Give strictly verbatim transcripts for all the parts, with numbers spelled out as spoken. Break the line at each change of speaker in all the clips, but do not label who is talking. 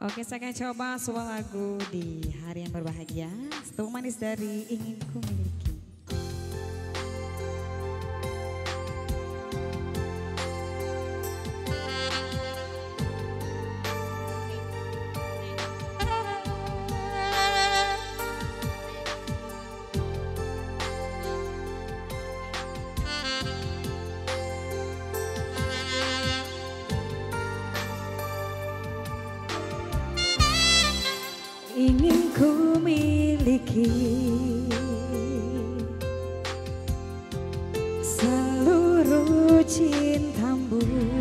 Oke, saya akan coba sebuah lagu di hari yang berbahagia. Setup manis dari Ingin Ku Miliki. Ingin ku miliki seluruh cintamu,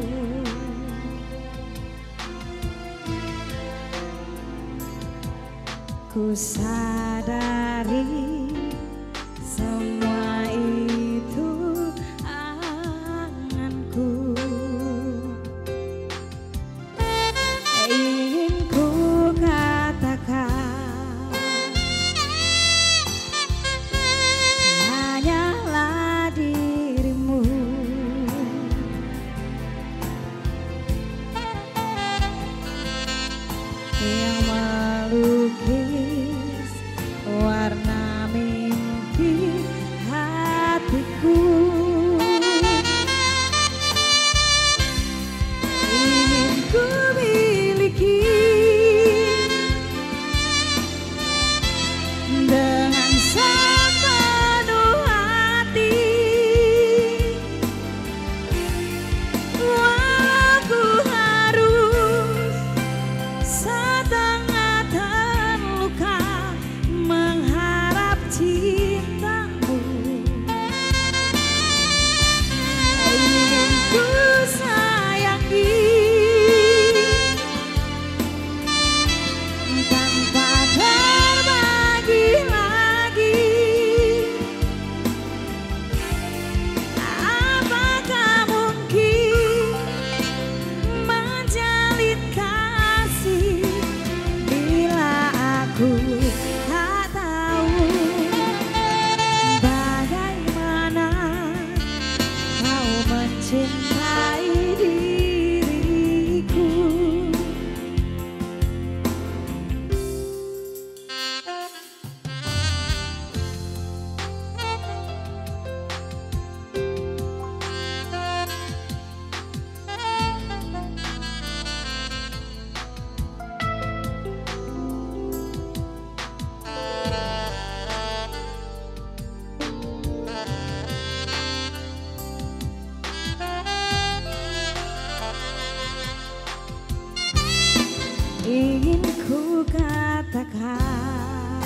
ku sadari semua itu anganku. Ingin ku katakan hanyalah dirimu yang melukis warna mimpi hatiku. Ingin ku miliki dengan sepenuh hati, walau ku harus setengah terluka mengharap cintamu. Ingin ku sayangi tanpa terbagi lagi. Apakah mungkin menjalin kasih bila aku tak tahu bagaimana kau mencintai diriku. Ingin ku katakan